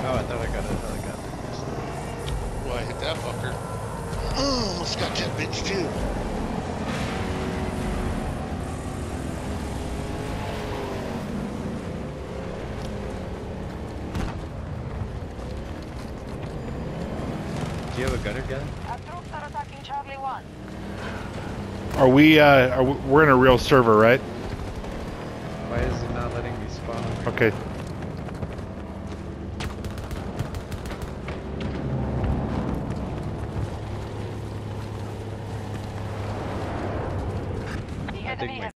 Oh, I thought I got another gun. Well, I hit that fucker. Oh, almost got that bitch too. Do you have a gunner gun? Our troops are attacking Charlie 1. We're in a real server, right? Why is it not letting me spawn? Okay. The enemy my has